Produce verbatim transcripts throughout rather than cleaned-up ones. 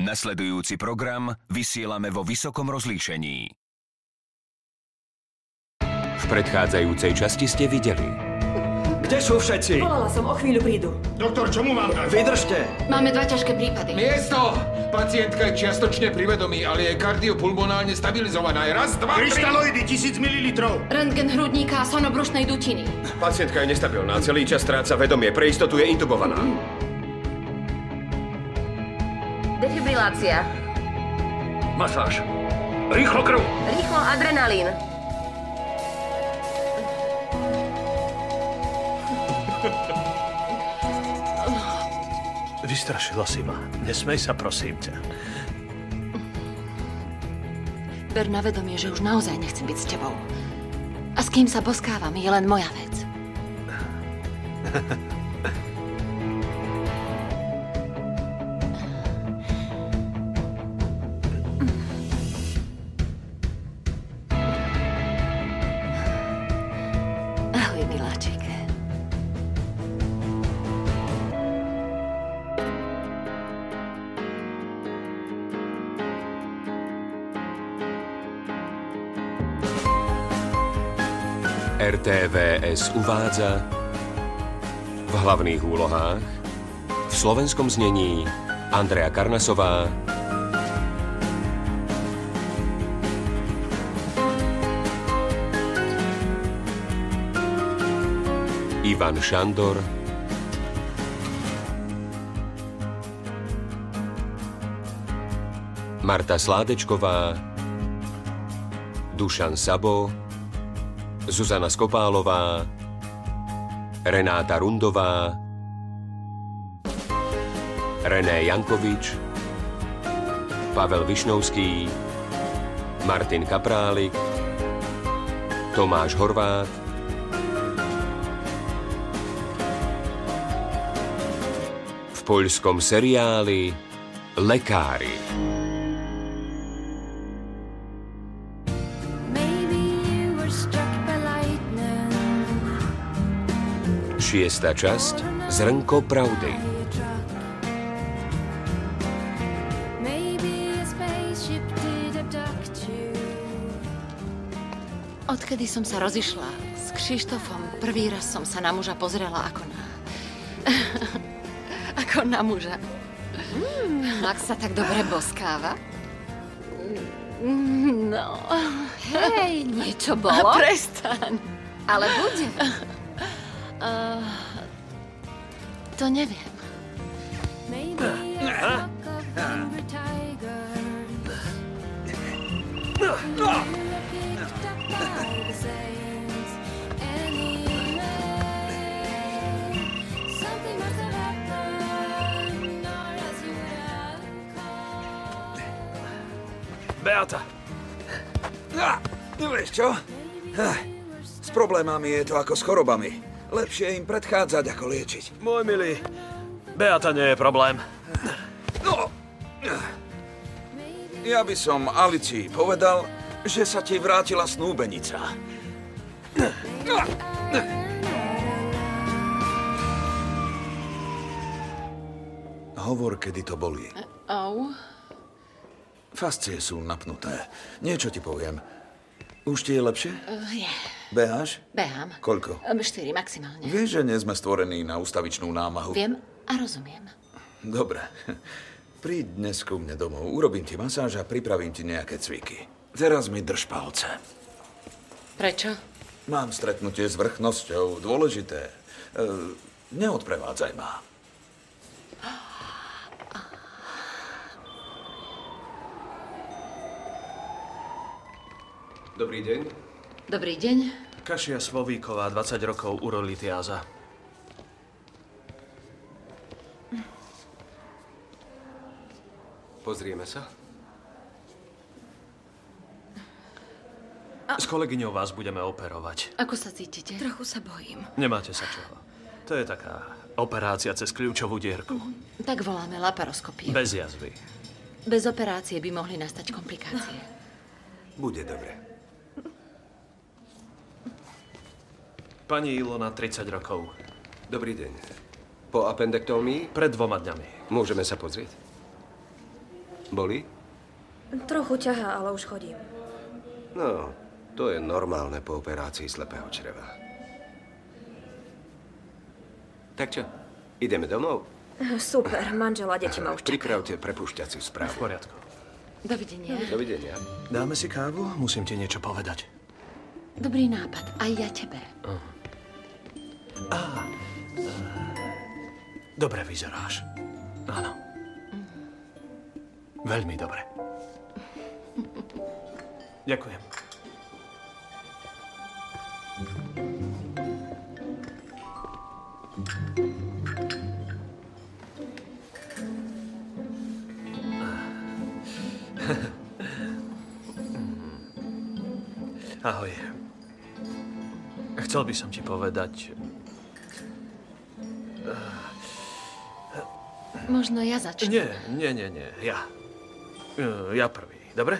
Nasledujúci program vysielame vo vysokom rozlíšení. V predchádzajúcej časti ste videli. Kde sú všetci? Volala som, o chvíľu prídu. Doktor, čo mu mám dať? Vydržte! Máme dva ťažké prípady. Miesto! Pacientka je čiastočne pri vedomí, ale je kardiopulmonálne stabilizovaná. Je raz, dva, tri... Krystaloidy, tisíc mililitrov. Rentgen hrudníka a sonobrušnej dutiny. Pacientka je nestabilná, celý čas stráca vedomie. Pre istotu je intubovaná. Defibrilácia. Masáž. Rýchlo krv. Rýchlo adrenalín. Vystrašila si ma. Nesmej sa, prosím ťa. Ber na vedomie, že už naozaj nechcem byť s tebou. A s kým sa boskávam, je len moja vec. Ahoj, miláčik. er té vé es uvádza v hlavných úlohách v slovenskom znení Andrea Karnasová, Ivan Šandor, Marta Sládečková, Dušan Sabo, Zuzana Skopálová, Renáta Rundová, René Jankovič, Pavel Višnovský, Martin Kaprálik, Tomáš Horvát, v poľskom seriáli Lekári. Šiesta časť Zrnko pravdy. Odkedy som sa rozišla s Kšištofom, prvý raz som sa na muža pozrela ako na... ako na muža. Mm, Max sa tak dobre boskáva. No... Hej, niečo bolo? Prestaň. Ale bude. Uh, to neviem. Beata. No vieš čo? S problémami je to ako s chorobami. Lepšie im predchádzať, ako liečiť. Môj milý, Beata nie je problém. No, ja by som Alicii povedal, že sa ti vrátila snúbenica. Hovor, kedy to bolí. Au. Fascie sú napnuté. Niečo ti poviem. Už ti je lepšie? Uh, je. Beháš? Behám. Koľko? Um, štyri maximálne. Vieš, že nie sme stvorení na ustavičnú námahu? Viem a rozumiem. Dobre. Príď dnes ku mne domov, urobím ti masáž a pripravím ti nejaké cviky. Teraz mi drž palce. Prečo? Mám stretnutie s vrchnosťou, dôležité. E, neodprevádzaj ma. Dobrý deň. Dobrý deň. Kašia Svovíková, dvadsať rokov, urolitiáza. Pozrieme sa. S kolegyňou vás budeme operovať. Ako sa cítite? Trochu sa bojím. Nemáte sa čoho. To je taká operácia cez kľúčovú dierku. Tak voláme laparoskopiu. Bez jazvy. Bez operácie by mohli nastať komplikácie. Bude dobre. Pani Ilona, tridsať rokov. Dobrý deň. Po appendektómii? Pred dvoma dňami. Môžeme sa pozrieť? Boli? Trochu ťahá, ale už chodím. No, to je normálne po operácii slepého čreva. Tak čo, ideme domov? Super, manžel a deti ma už čakajú. Pripravte prepúšťaciu správu. V poriadku. Dovidenia. Dovidenia. Dáme si kávu? Musím ti niečo povedať. Dobrý nápad. Aj ja tebe. Uh. Á, uh, dobre vyzeráš. Áno. Veľmi dobre. Ďakujem. Ahoj. Chcel by som ti povedať... Možno ja začnem. Nie, nie, nie, nie. Ja. Ja prvý. Dobre?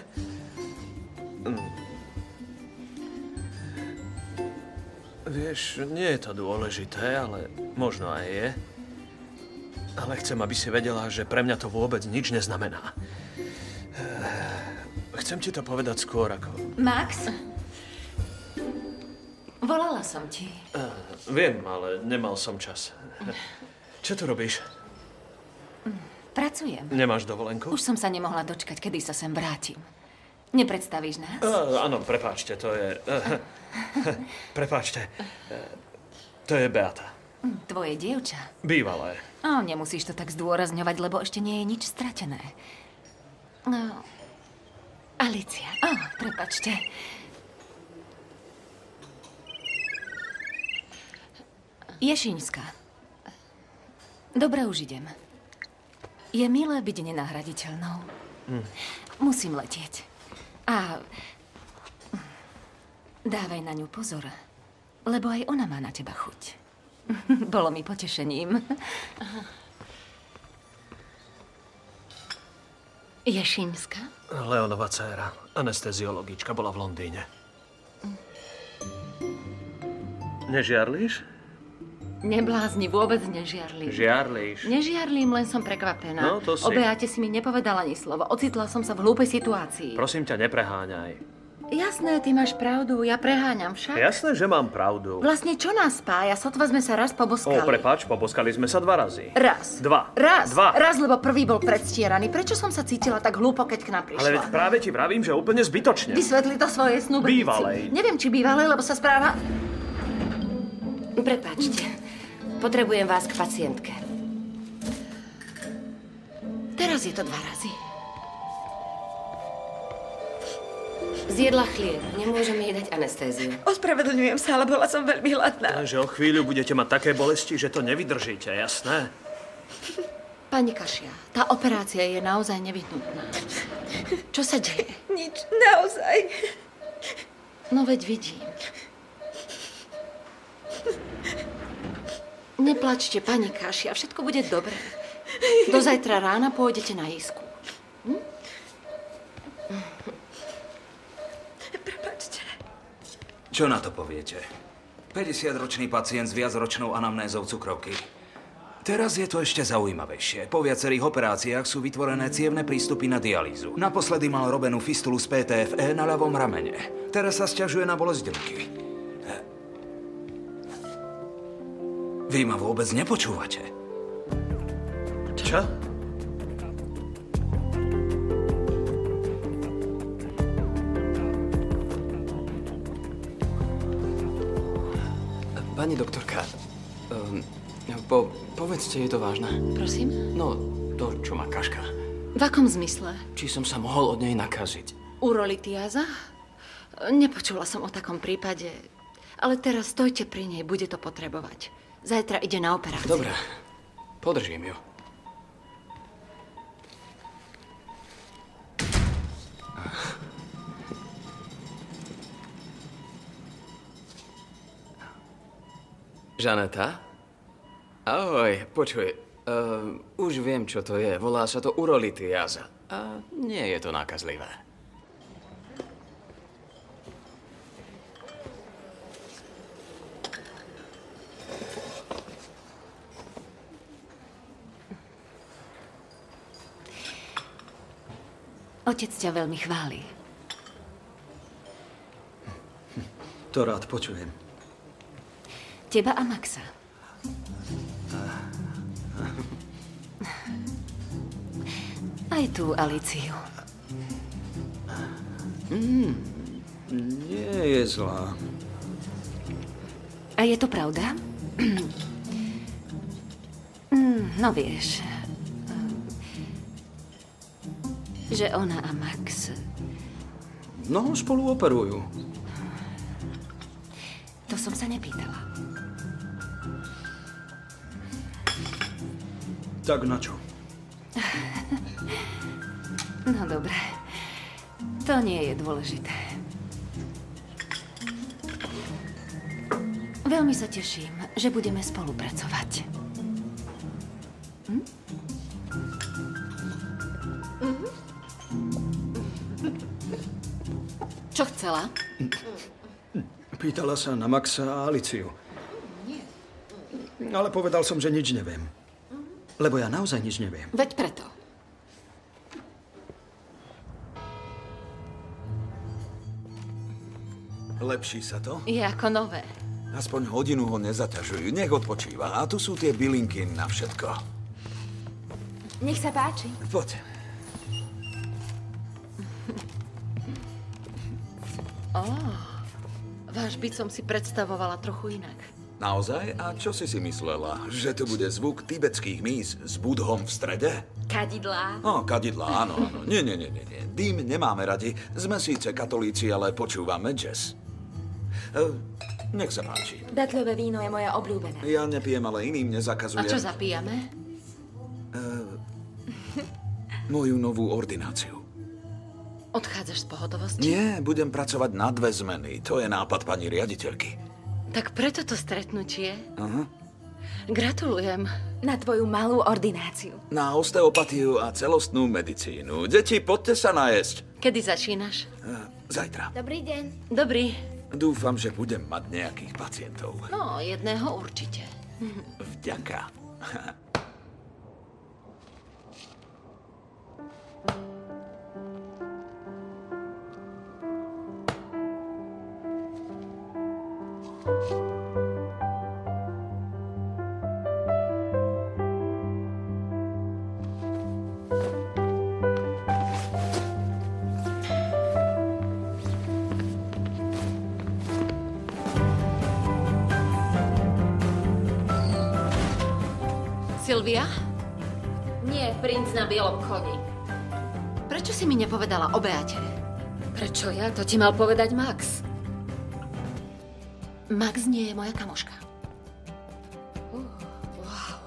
Vieš, nie je to dôležité, ale možno aj je. Ale chcem, aby si vedela, že pre mňa to vôbec nič neznamená. Chcem ti to povedať skôr ako... Max? Volala som ti. Uh, viem, ale nemal som čas. Čo tu robíš? Pracujem. Nemáš dovolenku? Už som sa nemohla dočkať, kedy sa sem vrátim. Nepredstavíš nás? Uh, áno, prepáčte, to je... Uh, prepáčte. Uh, to je Beata. Tvoje dievča? Bývalé. Oh, nemusíš to tak zdôrazňovať, lebo ešte nie je nič stratené. No... Alicia. Oh, prepáčte. Ješíňska. Dobre, už idem. Je milé byť nenahraditeľnou. Mm. Musím letieť. A dávaj na ňu pozor, lebo aj ona má na teba chuť. Bolo mi potešením. Ješíňska? Leonova dcéra, anesteziologička, bola v Londýne. Nežiarlíš? Neblázni, vôbec nežiarlím. Žiarlíš. Nežiarlím, len som prekvapená. No, to si. O Beate si mi nepovedala ani slovo. Ocitla som sa v hlúpej situácii. Prosím ťa, nepreháňaj. Jasné, ty máš pravdu, ja preháňam však. Jasné, že mám pravdu. Vlastne čo nás spája? Sotva sme sa raz poboskali. O, prepáč, poboskali sme sa dva razy. Raz. Dva. Raz. Dva. Raz, lebo prvý bol predstieraný. Prečo som sa cítila tak hlúpo, keď k nám prišla? Ale veď práve ti vravím, že úplne zbytočne. Vysvetli to svoje snúbenici. Bývalej. Neviem, či bývalej, lebo sa správa... Prepáčte. Potrebujem vás k pacientke. Teraz je to dva razy. Zjedla chlieb. Nemôžeme jej dať anestéziu. Ospravedlňujem sa, ale bola som veľmi hladná. Lenže o chvíľu budete mať také bolesti, že to nevydržíte, jasné? Pani Kašia, tá operácia je naozaj nevyhnutná. Čo sa deje? Nič, naozaj. No veď vidím. Neplačte, pani Kašia, všetko bude dobré. Do zajtra rána pôjdete na isku. Hm? Prepáčte. Čo na to poviete? päťdesiatročný pacient s viacročnou anamnézou cukrovky. Teraz je to ešte zaujímavejšie. Po viacerých operáciách sú vytvorené cievne prístupy na dialýzu. Naposledy mal robenú fistulu z pé té ef é na ľavom ramene. Teraz sa sťažuje na bolesť ruky. Vy ma vôbec nepočúvate. Čo? Pani doktorka, um, po, povedzte, je to vážne? Prosím? No, to, čo má Kaška. V akom zmysle? Či som sa mohol od nej nakaziť? Urolitiáza? Nepočula som o takom prípade. Ale teraz stojte pri nej, bude to potrebovať. Zajtra ide na operáciu. Dobre, podržím ju. Žaneta? Ahoj, počuj, uh, už viem, čo to je. Volá sa to urolitiáza. A nie je to nákazlivé. Otec ťa veľmi chváli. To rád počujem. Teba a Maxa. Aj tú Alíciu. Mm, nie je zlá. A je to pravda? mm, no vieš, že ona a Max... No, spolu operujú. To som sa nepýtala. Tak na čo? No dobre. To nie je dôležité. Veľmi sa teším, že budeme spolupracovať. Hm? Čo chcela? Pýtala sa na Maxa a Alíciu. Ale povedal som, že nič neviem. Lebo ja naozaj nič neviem. Veď preto. Lepší sa to? Je ako nové. Aspoň hodinu ho nezaťažujú. Nech odpočíva. A tu sú tie bylinky na všetko. Nech sa páči. Poď. Oh, váš byt som si predstavovala trochu inak. Naozaj? A čo si si myslela? Že tu bude zvuk tibetských míz s budhom v strede? Kadidlá. No, kadidlá, áno, áno. Nie, nie, nie, nie, nie. Dým nemáme radi. Sme síce katolíci, ale počúvame jazz. E, nech sa páči. Datľové víno je moja obľúbená. Ja nepijem, ale iným nezakazujem. A čo zapíjame? E, moju novú ordináciu. Odchádzaš z pohotovosti? Nie, budem pracovať na dve zmeny. To je nápad pani riaditeľky. Tak preto to stretnutie. Aha. Gratulujem. Na tvoju malú ordináciu. Na osteopatiu a celostnú medicínu. Deti, poďte sa najesť. Kedy začínaš? Zajtra. Dobrý deň. Dobrý. Dúfam, že budem mať nejakých pacientov. No, jedného určite. Vďaka. Silvia? Nie, princ na bielom koni. Prečo si mi nepovedala o Beate? Prečo ja? To ti mal povedať Max. Max nie je moja kamoška. Uh, wow.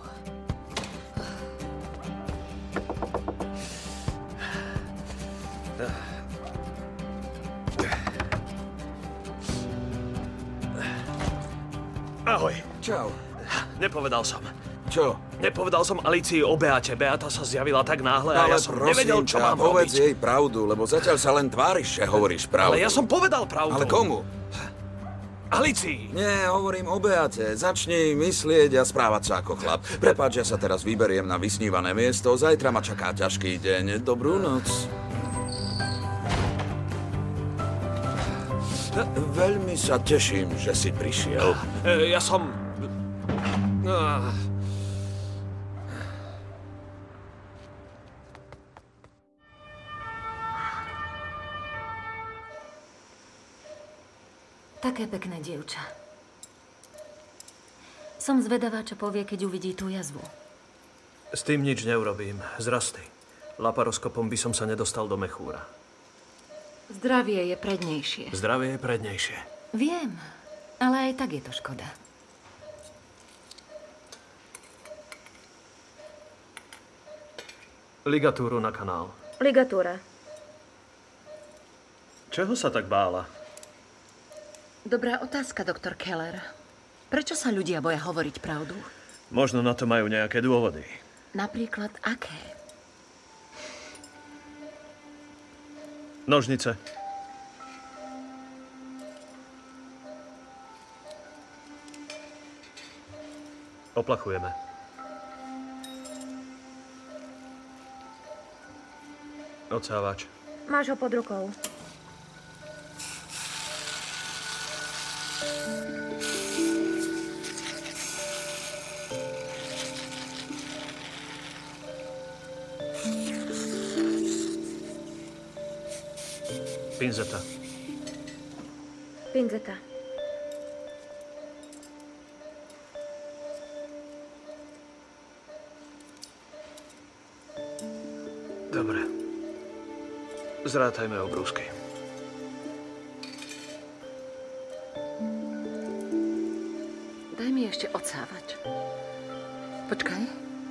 Ahoj. Čau. Nepovedal som. Čo? Nepovedal som Alícii o Beate. Beata sa zjavila tak náhle a Ale ja som prosím nevedel, čo ťa, mám povedz robiť. jej pravdu, lebo zatiaľ sa len tváriš, že hovoríš pravdu. Ale ja som povedal pravdu. Ale komu? Alícii. Nie, hovorím o Beate. Začni myslieť a správať sa ako chlap. Prepáč, ja sa teraz vyberiem na vysnívané miesto. Zajtra ma čaká ťažký deň. Dobrú noc. Veľmi sa teším, že si prišiel. E, ja som... Ah. Také pekné dievča. Som zvedavá, čo povie, keď uvidí tú jazvu. S tým nič neurobím. Zrasty. Laparoskopom by som sa nedostal do mechúra. Zdravie je prednejšie. Zdravie je prednejšie. Viem, ale aj tak je to škoda. Ligatúru na kanál. Ligatúra. Čoho sa tak bála? Dobrá otázka, doktor Keller. Prečo sa ľudia boja hovoriť pravdu? Možno na to majú nejaké dôvody. Napríklad aké? Nožnice. Oplachujeme. Odsávač. Máš ho pod rukou. Pinzeta. Pinzeta. Dobre. Zrátajme obrúsky. Daj mi ešte odsávač. Počkaj.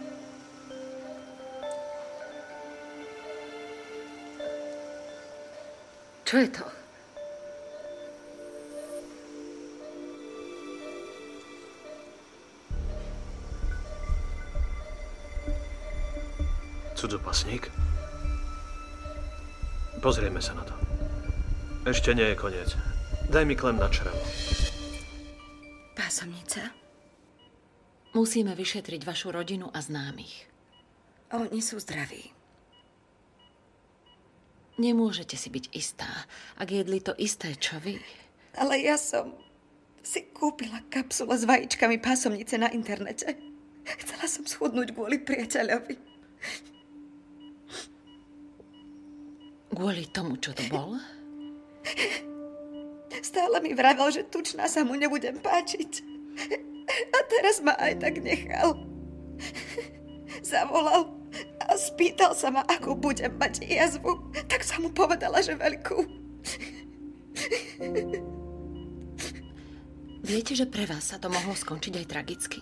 Čo je to? Cudzopasník? Pozrieme sa na to. Ešte nie je koniec. Daj mi klem na črevo. Pásomnica? Musíme vyšetriť vašu rodinu a známych. Oni sú zdraví. Nemôžete si byť istá, ak jedli to isté, čo vy. Ale ja som si kúpila kapsule s vajíčkami pásomnice na internete. Chcela som schudnúť kvôli priateľovi. Kvôli tomu, čo to bol? Stále mi vravel, že tučná sa mu nebudem páčiť. A teraz ma aj tak nechal. Zavolal a spýtal sa ma, akú budem mať jazvu. Tak som mu povedala, že veľkú. Viete, že pre vás sa to mohlo skončiť aj tragicky?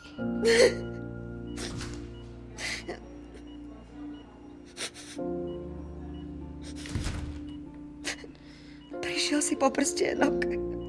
Prišiel si po prstienok.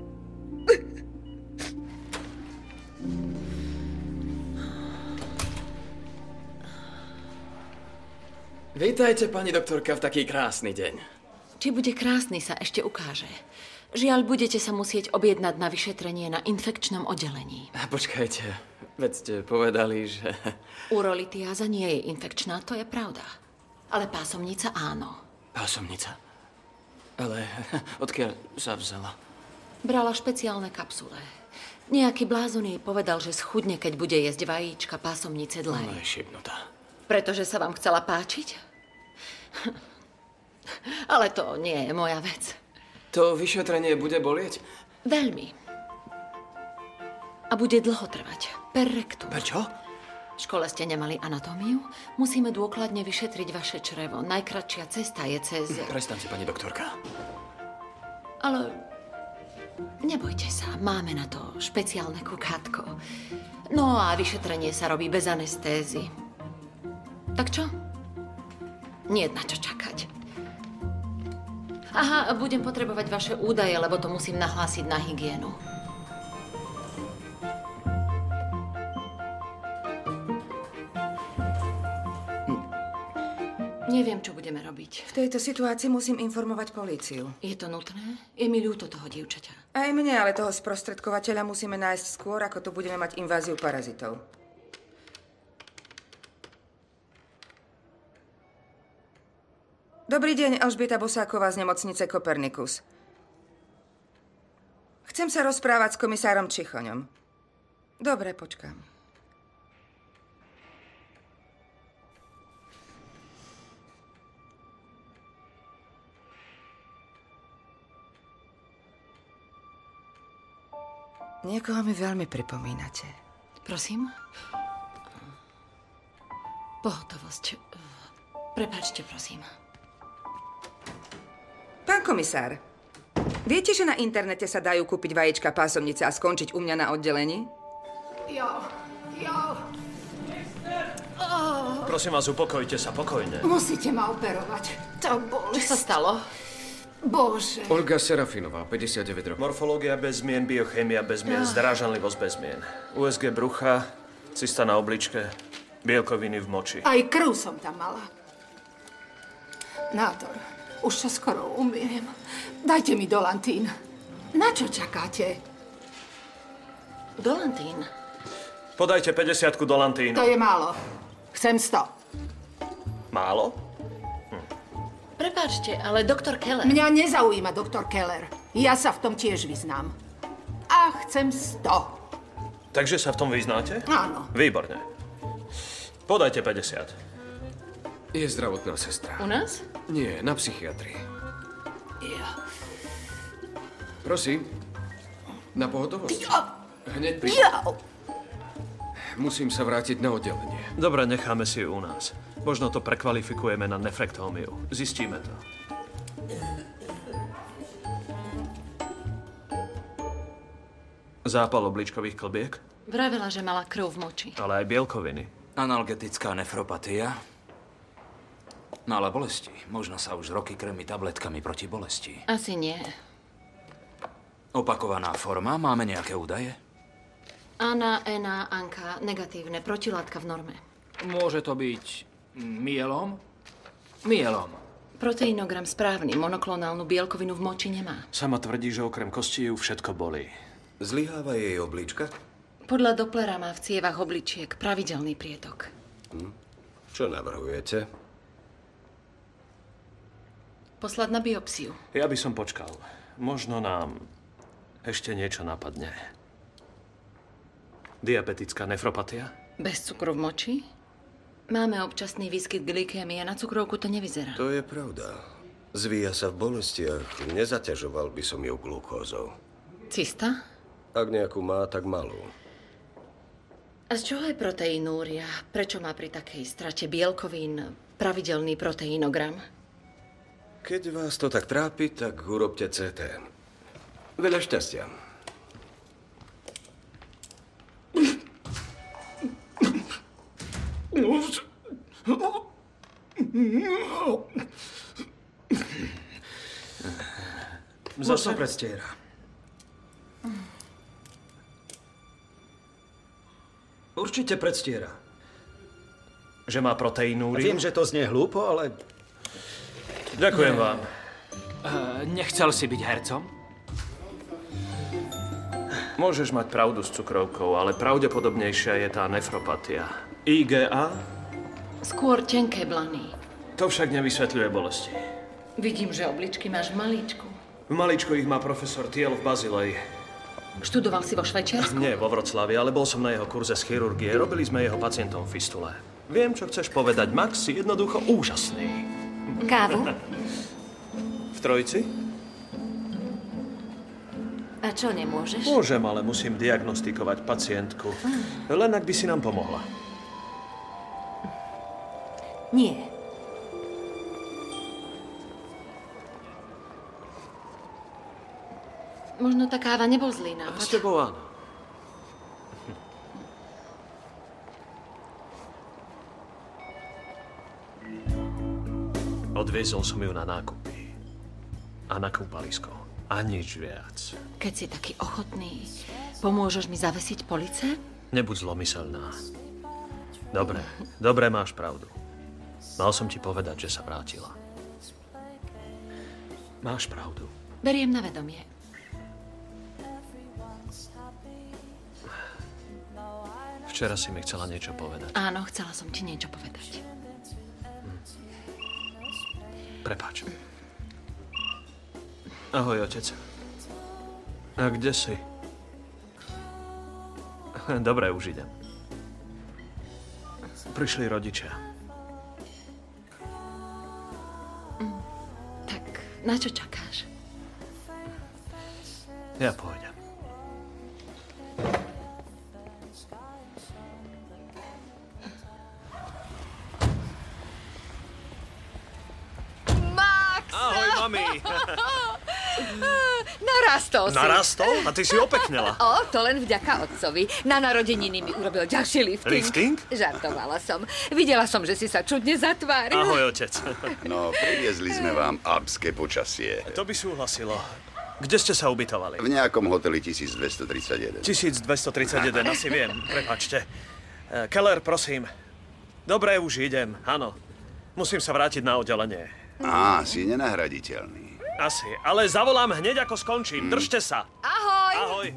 Vítajte, pani doktorka, v taký krásny deň. Či bude krásny, sa ešte ukáže. Žiaľ, budete sa musieť objednať na vyšetrenie na infekčnom oddelení. A počkajte, veď ste povedali, že... Urolitiáza nie je infekčná, to je pravda. Ale pásomnica áno. Pásomnica? Ale odkiaľ sa vzala? Brala špeciálne kapsule. Nejaký blázon jej povedal, že schudne, keď bude jesť vajíčka pásomnice dlej. Ona je šibnutá. Pretože sa vám chcela páčiť? Ale to nie je moja vec. To vyšetrenie bude bolieť? Veľmi. A bude dlho trvať. Per rectum. Prečo? V škole ste nemali anatómiu? Musíme dôkladne vyšetriť vaše črevo. Najkratšia cesta je cez... Prestaňte, pani doktorka. Ale nebojte sa, máme na to špeciálne kukátko. No a vyšetrenie sa robí bez anestézy. Tak čo? Nie na čo čakať. Aha, budem potrebovať vaše údaje, lebo to musím nahlásiť na hygienu. Neviem, čo budeme robiť. V tejto situácii musím informovať políciu. Je to nutné? Je mi ľúto toho dievčaťa. Aj mne, ale toho sprostredkovateľa musíme nájsť skôr, ako tu budeme mať inváziu parazitov. Dobrý deň, Alžbieta Bosáková z nemocnice Kopernikus. Chcem sa rozprávať s komisárom Čichoňom. Dobre, počkám. Niekoho mi veľmi pripomínate. Prosím? Pohotovosť. Prepáčte, prosím. Pán komisár, viete, že na internete sa dajú kúpiť vajíčka pásomnice a skončiť u mňa na oddelení? Jo, jo. Oh. Prosím vás, upokojte sa, pokojne. Musíte ma operovať. To bolesť. Čo sa stalo? Bože. Olga Serafinová, päťdesiatdeväť rokov. Morfológia bez zmien, biochémia bez zmien, ah. zdrážanlivosť bez zmien. ú es gé brucha, cysta na obličke, bielkoviny v moči. Aj krv som tam mala. Nádor. Už sa skoro umiem. Dajte mi Dolantín. Na čo čakáte? Dolantín? Podajte päťdesiatku Dolantínu. To je málo. Chcem sto. Málo? Hm. Prepáčte, ale doktor Keller... Mňa nezaujíma doktor Keller. Ja sa v tom tiež vyznám. A chcem sto. Takže sa v tom vyznáte? Áno. Výborne. Podajte päťdesiat. Je zdravotná sestra. U nás? Nie, na psychiatrii. Ja. Prosím, na pohotovosť. Hneď pri... Musím sa vrátiť na oddelenie. Dobre, necháme si ju u nás. Možno to prekvalifikujeme na nefrektómiu. Zistíme to. Zápal obličkových klbiek? Vravela, že mala krv v moči. Ale aj bielkoviny. Analgetická nefropatia. Mala bolesti. Možno sa už roky krmi tabletkami proti bolesti. Asi nie. Opakovaná forma. Máme nejaké údaje? Ana, Ena, Anka, negatívne, protilátka v norme. Môže to byť myelom? Myelom. Proteinogram správny, monoklonálnu bielkovinu v moči nemá. Sama tvrdí, že okrem kostí ju všetko bolí. Zlyháva jej oblička? Podľa Dopplera má v cievach obličiek pravidelný prietok. Hm. Čo navrhujete? Poslať na biopsiu. Ja by som počkal. Možno nám ešte niečo napadne. Diabetická nefropatia? Bez cukru v moči? Máme občasný výskyt glykémie, na cukrovku to nevyzerá. To je pravda. Zvíja sa v bolestiach. Nezaťažoval by som ju glukózou. Cista? Ak nejakú má, tak malú. A z čoho je proteinúria? Prečo má pri takej strate bielkovín pravidelný proteinogram? Keď vás to tak trápi, tak urobte cé té. Veľa šťastia. Zase predstiera. Určite predstiera. Že má proteínúriu? Viem, že to znie hlúpo, ale... Ďakujem vám. Uh, nechcel si byť hercom? Môžeš mať pravdu s cukrovkou, ale pravdepodobnejšia je tá nefropatia. í gé á? Skôr tenké blany. To však nevysvetľuje bolesti. Vidím, že obličky máš v malíčku. V maličku ich má profesor Thiel v Bazileji. Študoval si vo Švajčiarsku? Nie, vo Vroclavi, ale bol som na jeho kurze z chirurgie. Robili sme jeho pacientom fistule. Viem, čo chceš povedať. Max si jednoducho úžasný. Kávu? V Trojici? A čo, nemôžeš? Môžem, ale musím diagnostikovať pacientku. Len ak by si nám pomohla. Nie. Možno tá káva nebol zlý nápad. S tebou áno. Odviezol som ju na nákupy. A na kúpalisko. A nič viac. Keď si taký ochotný, pomôžeš mi zavesiť police? Nebuď zlomyselná. Dobre, dobre, máš pravdu. Mal som ti povedať, že sa vrátila. Máš pravdu. Beriem na vedomie. Včera si mi chcela niečo povedať. Áno, chcela som ti niečo povedať. Hm. Prepáč. Ahoj, otec. A kde si? Dobre, už idem. Prišli rodičia. Tak na čo čakáš? Ja pôjdem. Max! Ahoj, mami. Narastol si. Narastol? A ty si opeknela. O, to len vďaka otcovi. Na narodeniny mi urobil ďalší lifting. Lifting? Žartovala som. Videla som, že si sa čudne zatváril. Ahoj, otec. No, priviezli sme vám alpské počasie. To by súhlasilo. Kde ste sa ubytovali? V nejakom hoteli tisícdvestotridsaťjeden. tisícdvestotridsaťjeden, asi viem. Prepáčte. Keller, prosím. Dobre, už idem. Áno. Musím sa vrátiť na oddelenie. Á, si nenahraditeľný. Asi, ale zavolám hneď, ako skončím. Hmm. Držte sa. Ahoj. Ahoj.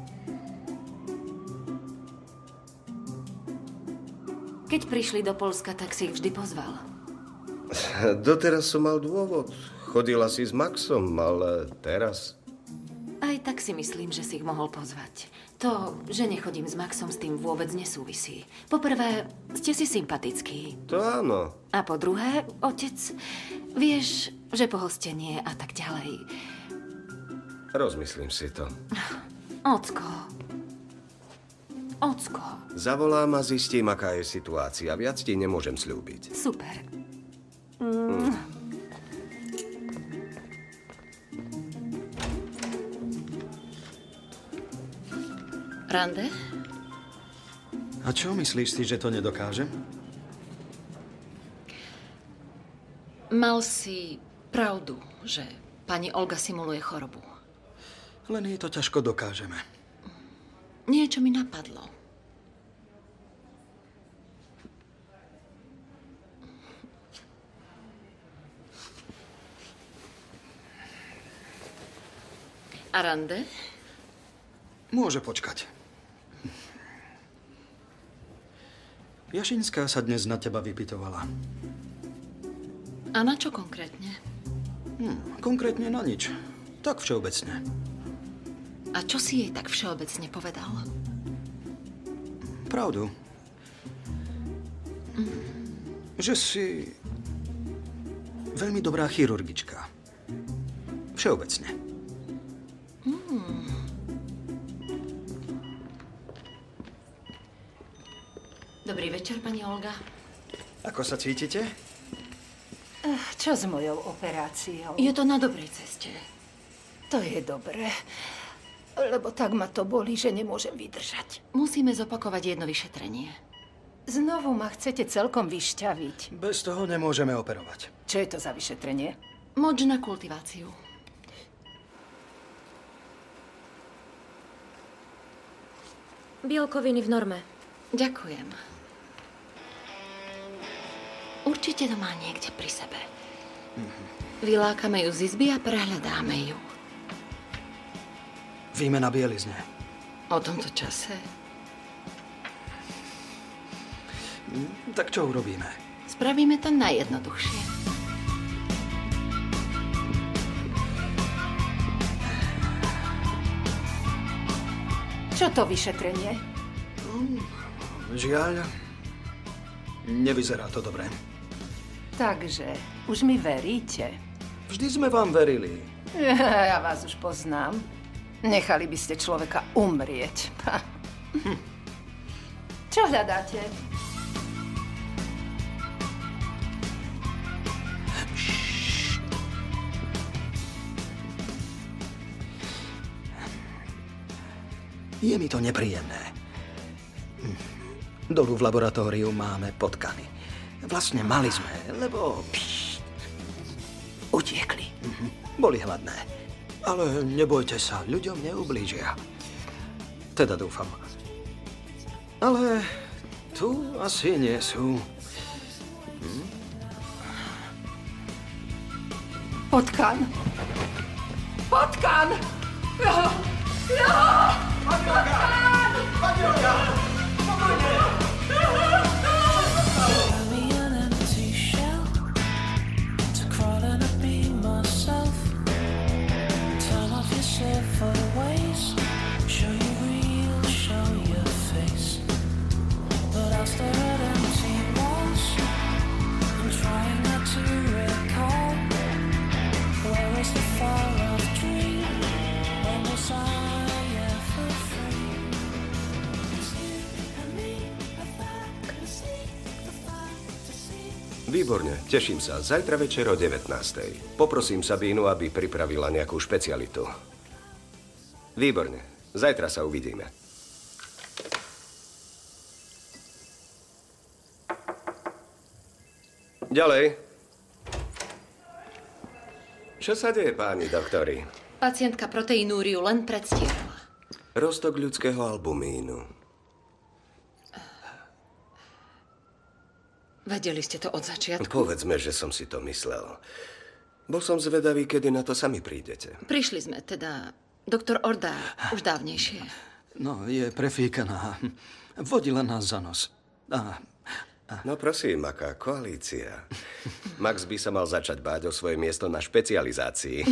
Keď prišli do Poľska, tak si ich vždy pozval. Doteraz som mal dôvod. chodila si s Maxom, ale teraz... Aj tak si myslím, že si ich mohol pozvať. To, že nechodím s Maxom, s tým vôbec nesúvisí. Poprvé, ste si sympatickí. To áno. A po druhé, otec, vieš, že pohostenie a tak ďalej. Rozmyslím si to. Ocko. Ocko. Zavolám a zistím, aká je situácia. Viac ti nemôžem sľúbiť. Super. Mm. Rande? A čo myslíš si, že to nedokážem? Mal si pravdu, že pani Olga simuluje chorobu. Len jej to ťažko dokážeme. Niečo mi napadlo. A Rande? Môže počkať. Jašinská sa dnes na teba vypytovala. A na čo konkrétne? Hm, konkrétne na nič. Tak všeobecne. A čo si jej tak všeobecne povedal? Pravdu. Mm. Že si veľmi dobrá chirurgička. Všeobecne. Mm. Dobrý večer, pani Olga. Ako sa cítite? Čo s mojou operáciou? Je to na dobrej ceste. To je dobré, lebo tak ma to bolí, že nemôžem vydržať. Musíme zopakovať jedno vyšetrenie. Znovu ma chcete celkom vyšťaviť. Bez toho nemôžeme operovať. Čo je to za vyšetrenie? Moč na kultiváciu. Bielkoviny v norme. Ďakujem. Určite to má niekde pri sebe. Vylákame ju z izby a prehľadáme ju. Výmena bielizne. O tomto čase? Tak čo urobíme? Spravíme to najjednoduchšie. Čo to vyšetrenie? Žiaľ, nevyzerá to dobre. Takže, už mi veríte? Vždy sme vám verili. Ja vás už poznám. Nechali by ste človeka umrieť. Hm. Čo hľadáte? Je mi to nepríjemné. Dolu v laboratóriu máme potkany. Vlastne mali sme, lebo... Pšt, utiekli. Boli hladné. Ale nebojte sa, ľuďom neublížia. Teda dúfam. Ale tu asi nie sú. Hm? Potkan. Potkan! Jo! Jo! Potkan! Potkan! Výborne, teším sa. Zajtra večer o devätnástej. Poprosím Sabínu, aby pripravila nejakú špecialitu. Výborne, zajtra sa uvidíme. Ďalej. Čo sa deje, páni doktori? Pacientka proteinúriu len predstierala. Roztok ľudského albumínu. Vedeli ste to od začiatku? Povedzme, že som si to myslel. Bol som zvedavý, kedy na to sami prídete. Prišli sme, teda doktor Orda už dávnejšie. No, je prefíkaná. Vodila nás za nos. A No prosím, aká koalícia. Max by sa mal začať báť o svoje miesto na špecializácii.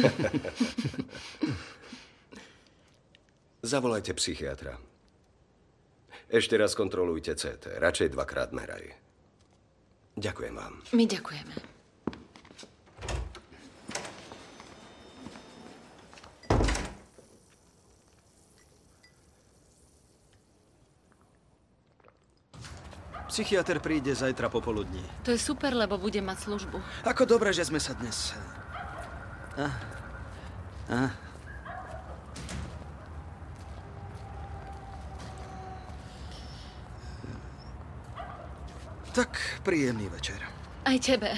Zavolajte psychiatra. Ešte raz kontrolujte cé té. Radšej dvakrát meraj. Ďakujem vám. My ďakujeme. Psychiatr príde zajtra popoludní. To je super, lebo bude mať službu. Ako dobre, že sme sa dnes... A? A? Tak, príjemný večer. Aj tebe.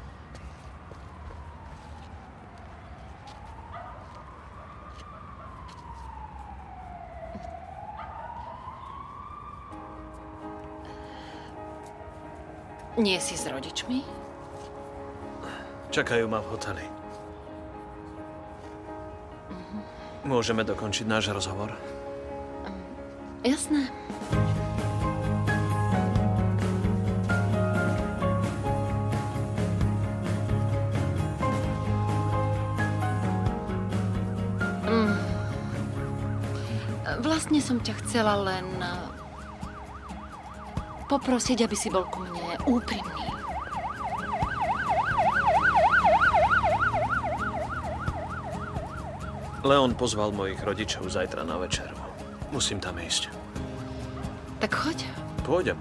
Nie si s rodičmi? Čakajú ma v hoteli. Môžeme dokončiť náš rozhovor? Jasné. Mm. Vlastne som ťa chcela len poprosiť, aby si bol ku mne úprimný. Leon pozval mojich rodičov zajtra na večeru. Musím tam ísť. Tak choď. Pôjdem.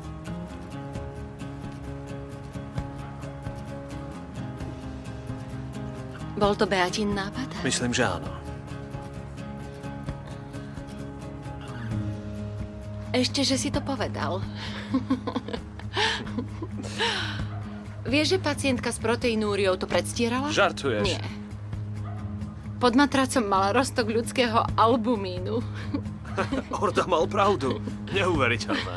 Bol to Beatin nápad? Myslím, že áno. Ešte, že si to povedal. Vieš, že pacientka s proteinúriou to predstierala? Žartuješ? Nie. Pod matracom mala roztok ľudského albumínu. Orda mal pravdu. Neuveriteľné.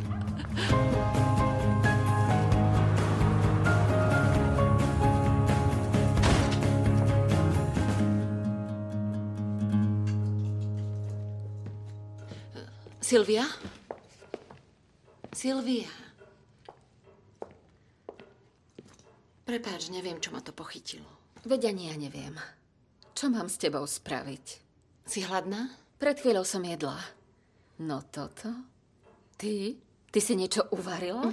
Silvia? Silvia. Prepáč, neviem, čo ma to pochytilo. Veď ani ja neviem. Čo mám s tebou spraviť? Si hladná? Pred chvíľou som jedla. No toto? Ty? Ty si niečo uvarila?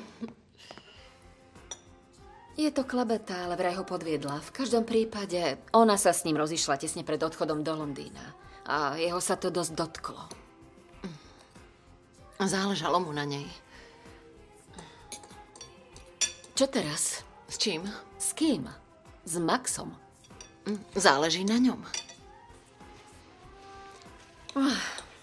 Je to klebeta, ale vraj ho podviedla. V každom prípade ona sa s ním rozišla tesne pred odchodom do Londýna. A jeho sa to dosť dotklo. Záležalo mu na nej. Čo teraz? S čím? S kým? S Maxom. Záleží na ňom. Oh.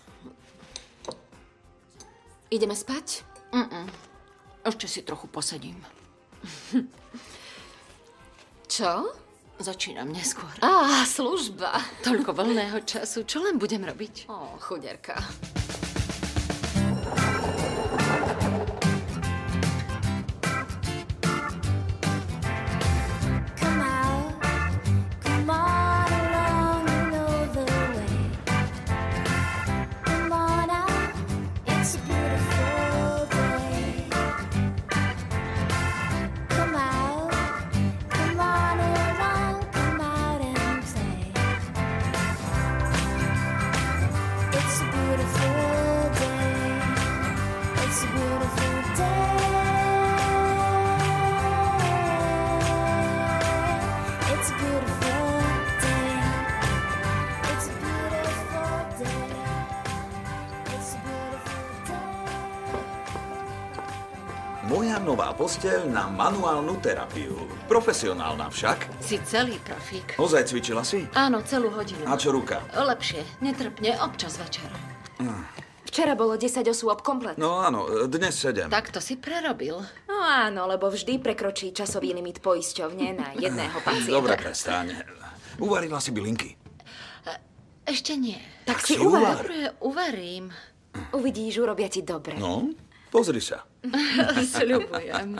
Ideme spať? Mm-mm. Ešte si trochu posedím. Čo? Začínam neskôr. Á, služba. Toľko voľného času. Čo len budem robiť? Ó, chuderka. Moja nová posteľ na manuálnu terapiu. Profesionálna však. Si celý profík. Ozaj cvičila si? Áno, celú hodinu. A čo ruka? Lepšie. Netrpne, občas večer. Hm. Včera bolo desať osôb komplet. No áno, dnes sedem. Tak to si prerobil. No áno, lebo vždy prekročí časový limit poisťovne na jedného pacienta. Dobre, prestaň. Uvarila si bylinky? Ešte nie. Tak, tak si si uvar. uvar. Dobre, uvarím. Uvidíš, urobia ti dobre. No, pozri sa. Sľubujem.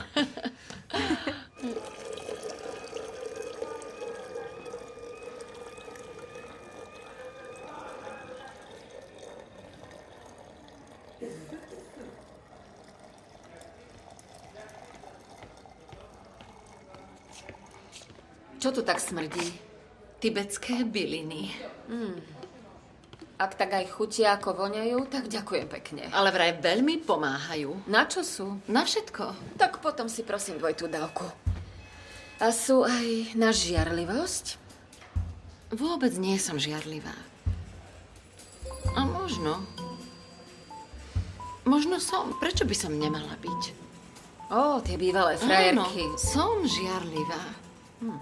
Čo tu tak smrdí? Tibetské byliny. Mm. Ak tak aj chutia ako voňajú, tak ďakujem pekne. Ale vraj veľmi pomáhajú. Na čo sú? Na všetko. Tak potom si prosím dvojitú dávku. A sú aj na žiarlivosť? Vôbec nie som žiarlivá. A možno... Možno som. Prečo by som nemala byť? Ó, tie bývalé frajerky. Áno, som žiarlivá. Hm.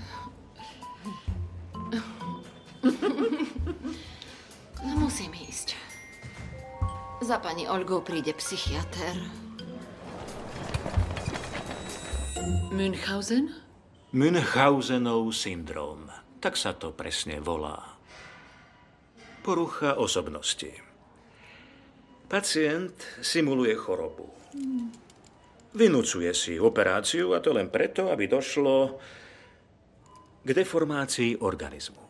No musím ísť. Za pani Olgou príde psychiater. Münchhausen? Münchhausenov syndróm. Tak sa to presne volá. Porucha osobnosti. Pacient simuluje chorobu. Vynúcuje si operáciu, a to len preto, aby došlo k deformácii organizmu.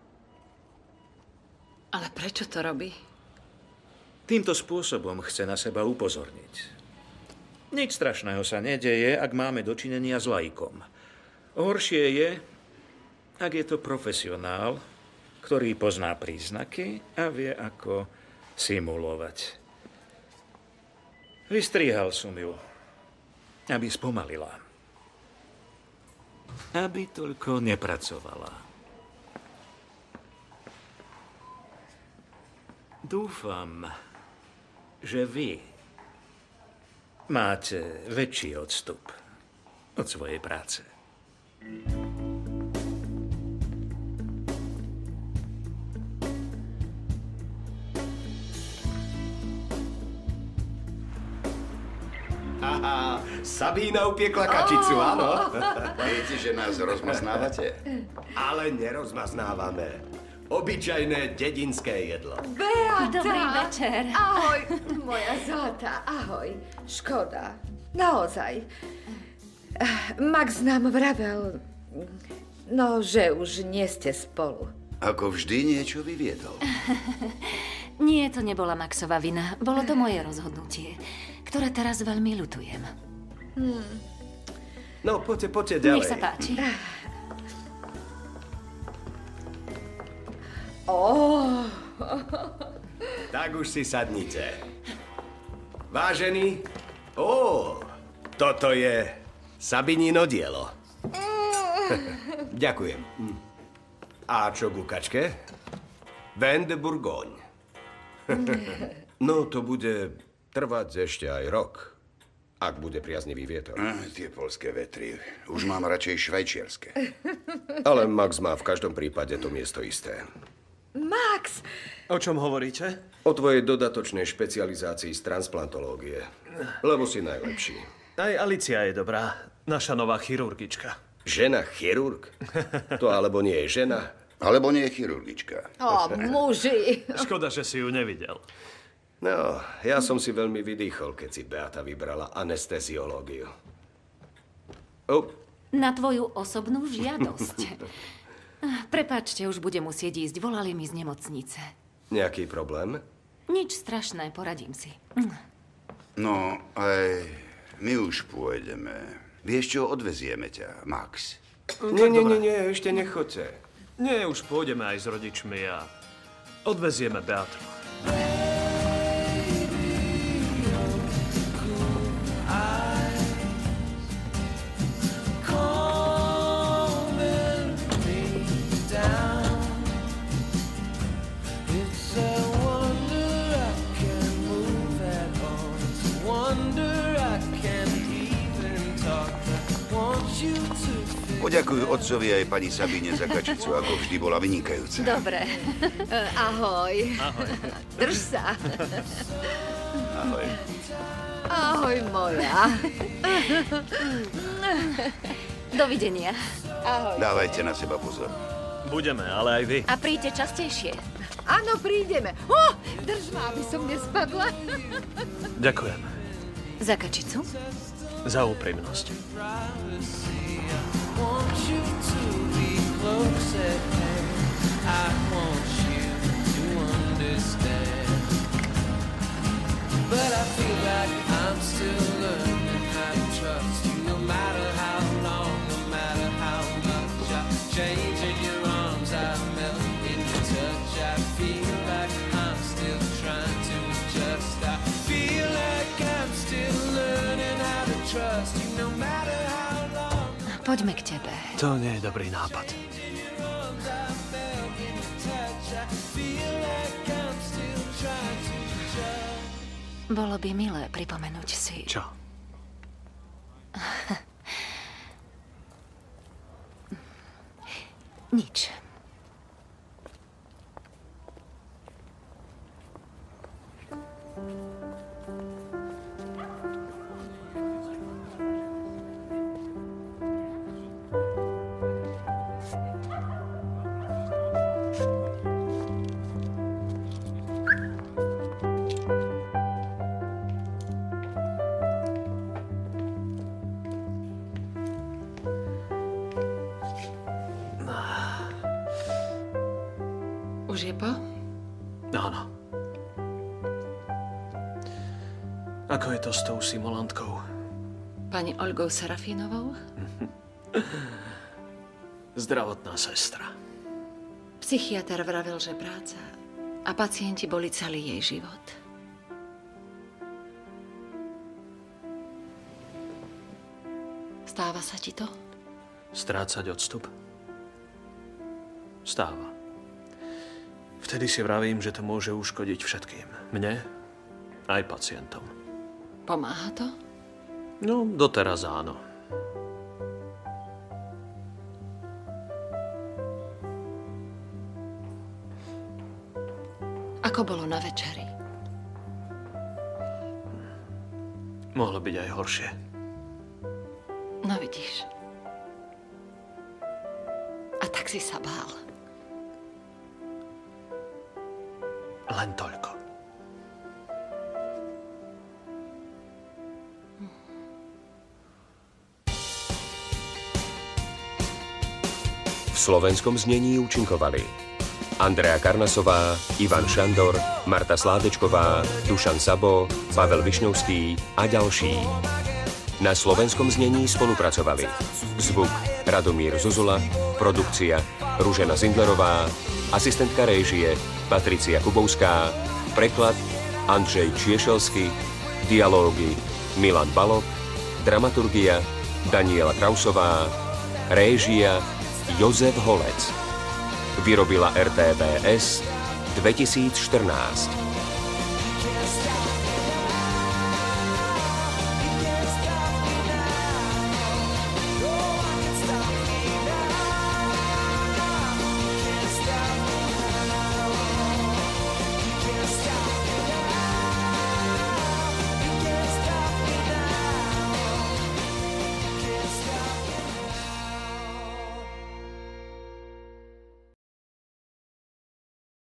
Ale prečo to robí? Týmto spôsobom chce na seba upozorniť. Nič strašného sa nedeje, ak máme dočinenia s laikom. Horšie je, ak je to profesionál, ktorý pozná príznaky a vie, ako simulovať. Vystrihal som ju, aby spomalila. Aby toľko nepracovala. Dúfam, že vy máte väčší odstup od svojej práce. Aha, Sabína upiekla kačicu, oh. Áno. Viete, že nás rozmaznávate? Ale nerozmaznávame. Obyčajné dedinské jedlo. Beata! Dobrý večer. Ahoj, moja zlatá, ahoj. Škoda, naozaj. Max nám vravel, no, že už nie ste spolu. Ako vždy niečo vyviedol. Nie, to nebola Maxova vina. Bolo to moje rozhodnutie, ktoré teraz veľmi ľutujem. Hmm. No, poďte, poďte ďalej. Nech sa páči. Oh. Tak už si sadnite. Vážený, ó, toto je Sabinino dielo. Ďakujem. A čo ku kačke? Vin de Bourgogne. No, to bude trvať ešte aj rok, ak bude priaznivý vietor. Ah, tie poľské vetry. Už mám radšej švajčiarske. Ale Max má v každom prípade to miesto isté. Max! O čom hovoríte? O tvojej dodatočnej špecializácii z transplantológie. Lebo si najlepší. Aj Alicia je dobrá. Naša nová chirurgička. Žena chirurg? To alebo nie je žena? Alebo nie je chirurgička. Ó, muži. Škoda, že si ju nevidel. No, ja som si veľmi vydýchol, keď si Beata vybrala anesteziológiu. Oh. Na tvoju osobnú žiadosť. Prepáčte, už budem musieť ísť. Volali mi z nemocnice. Nejaký problém? Nič strašné, poradím si. No, aj my už pôjdeme. Vieš čo, odvezieme ťa, Max. Nie, nie, nie, nie, ešte nechoďte. Nie, už pôjdeme aj s rodičmi a odvezieme Beatu. Poďakujú otcovi aj pani Sabine za kačicu, ako vždy bola vynikajúca. Dobre. Ahoj. Ahoj. Drž sa. Ahoj. Ahoj, moja. Dovidenia. Ahoj. Dávajte na seba pozor. Budeme, ale aj vy. A príďte častejšie. Áno, prídeme. Oh, drž ma, aby som nespadla. Ďakujem. Za kačicu? Za úprimnosť. Want you to be close at hand. I want you to understand. But I feel like I'm still learning how to trust you. No matter how long, no matter how much I Poďme k tebe. To nie je dobrý nápad. Bolo by milé pripomenúť si... Čo? Nič. Už je po? Áno. Ako je to s tou simulantkou? Pani Olgou Serafínovou? Zdravotná sestra. Psychiatr vravel, že práca a pacienti boli celý jej život. Stáva sa ti to? Strácať odstup? Stáva. Vtedy si vravím, že to môže uškodiť všetkým. Mne, aj pacientom. Pomáha to? No, doteraz áno. Ako bolo na večeri? Mohlo byť aj horšie. No vidíš. A tak si sa bál. Len toľko. V slovenskom znení účinkovali Andrea Karnasová, Ivan Šandor, Marta Sládečková, Dušan Sabo, Pavel Višňovský a ďalší. Na slovenskom znení spolupracovali zvuk Radomír Zuzula, produkcia Ružena Zindlerová, asistentka réžie Patricia Kubovská, preklad Andrzej Čiešelsky, dialógy Milan Balok, dramaturgia Daniela Krausová, réžia Jozef Holec. Vyrobila er té vé es dvetisícštrnásť.